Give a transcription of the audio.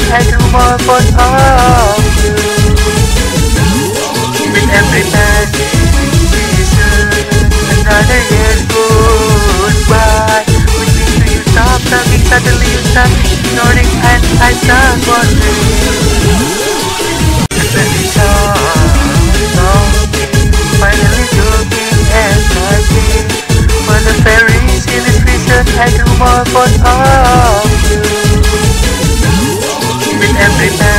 I do more for all of you. With every passing season, another year goes by. Wishing to you stop coming, suddenly you start ignoring, and I start wondering. And when it's all finally joking and laughing, for the fairies in this reason, I do more for all of you. With every